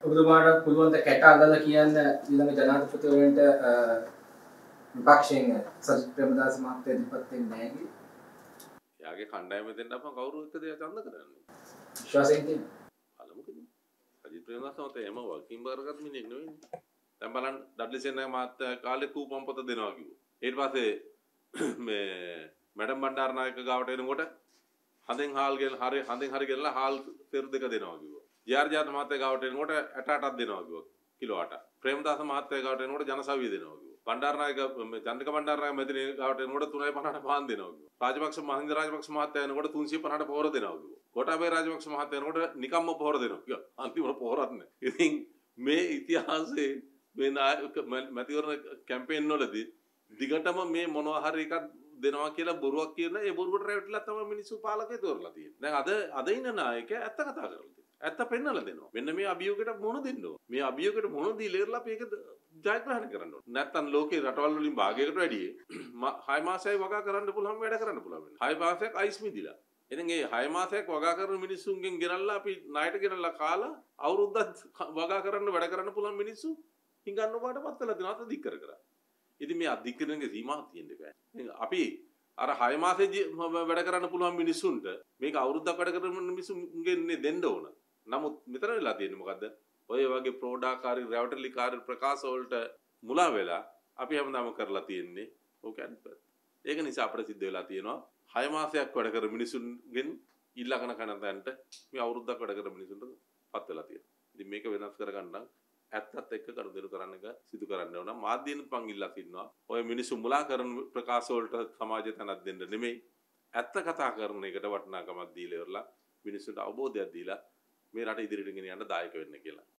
ඔබතුමාට පුළුවන් ද කැට අගලා කියන්න ඊළඟ ජනාධිපතිවරණයට විපක්ෂයෙන් සජිත් ප්‍රේමදාස මහත්තයා ඉදිරිපත් වෙන්නේ නැහැ කියලා. එයාගේ කණ්ඩායම දෙන්න අපම කවුරු එක්කද එයා ඡන්ද කරන්නේ? විශ්වාසයෙන් තියෙනවා. අලමුකද? සජිත් ප්‍රේමදාස මහත්තයා එහෙම වකින් බාරගත් මිනිහෙක් නෙවෙයි. දැන් බලන්න ඩබ්ලිව් සේනානායක මහත්තයා කාලේ කූපම් පොත දෙනවා කිව්වා. ඊට පස්සේ මේ මැඩම් බණ්ඩාරනායක ගාවට එනකොට හඳෙන් හරි ගෙනලා හාල් පෙරු දෙක දෙනවා කිව්වා. ජාර්ජාත මහත්තයා ගාවට එනකොට 88ක් දෙනවා කිව්වා. කිලෝ 8ක්. ප්‍රේමදාස මහත්තයා ගාවට එනකොට ජනසවිය දෙනවා කිව්වා. බණ්ඩාරනායක මේ චන්ද්‍රික බණ්ඩාරනායක මැදිරිය ගාවට එනකොට 3.50ට පාන් දෙනවා කිව්වා. රාජපක්ෂ මහින්ද රාජපක්ෂ මහත්තයා එනකොට 350ට පොහොර දෙනවා කිව්වා. ගෝඨාභය රාජපක්ෂ මහත්තයා එනකොට නිකම්ම පොහොර දෙනවා කිව්වා. අන්තිමට පොහොරක් නැහැ. ඉතින් මේ ඉතිහාසයේ මේ නායක මැතිවරණ කැම්පේන් වලදී දිගටම මේ මොනවා හරි එකක් දෙනවා කියලා බොරුවක් කියන ඒ බොරුවට රැවටිලා තමයි මිනිස්සු පාලකේ තෝරලා තියෙන්නේ. දැන් අද ඉන්න නායකයා ඇත්ත කතා කරලා තියෙනවා. ඇත්ත පෙන්නලා දෙනවා. මෙන්න මේ අභියෝගයට මොන දෙන්න ඕන. මේ අභියෝගයට මොන දීලා ඉරලා අපි ඒක ජයග්‍රහණය කරන්න ඕන. නැත්තම් ලෝකේ රටවල් වලින් භාගයකට වැඩිය 6 මාසයයි වගා කරන්න පුළුවන් වැඩ කරන්න පුළුවන් වෙනවා. 6 මාසයක් අයිස් මිදිලා. ඉතින් ඒ 6 මාසයක් වගා කරන මිනිස්සුන්ගෙන් ගෙනල්ලා අපි ණයට ගෙනල්ලා කාලා අවුරුද්දක් වගා කරන්න වැඩ කරන්න පුළුවන් මිනිස්සු හිඟන්න පාට පත්තලා දෙනවා අත දික් කර කර. ඉතින් මේ අධිකරණයේ සීමාවක් තියෙන්න බෑ. අපි අර 6 මාසෙදි වැඩ කරන්න පුළුවන් මිනිස්සුන්ට මේක අවුරුද්දක් වැඩ කරන මිනිස්සුන්ගෙන් දෙන්න ඕන. නමුත් මෙතන වෙලා තියෙන්නේ මොකද්ද? ඔය වගේ ප්‍රෝඩාකාරී රැවටලිකාරී ප්‍රකාශ වලට මුලා වෙලා අපි හැමදාම කරලා තියෙන්නේ ඕක අනිත්. ඒක නිසා අපිට සිද්ධ වෙලා තියෙනවා 6 මාසයක් වැඩ කර මිනිස්සුන්ගෙන් ඊළඟන කනතන්ට මේ අවුරුද්දක් වැඩ කර මිනිස්සුන්ට පත් වෙලා තියෙනවා. ඉතින් මේක වෙනස් කරගන්න ඇත්තත් එක්ක කරුදෙනු කරන්න එක සිදු කරන්න ඕන. මාධ්‍යයෙන් පං ඉල්ලා තින්නවා. ඔය මිනිස්සු මුලා කරන ප්‍රකාශ වලට සමාජය තනක් දෙන්න නෙමෙයි. ඇත්ත කතා කරන එකට වටිනාකමක් දීලා ඉවරලා මිනිස්සුන්ට අවබෝධයක් දීලා මේ රට ඉදිරියට ගෙන යන්න දායක වෙන්න කියලා.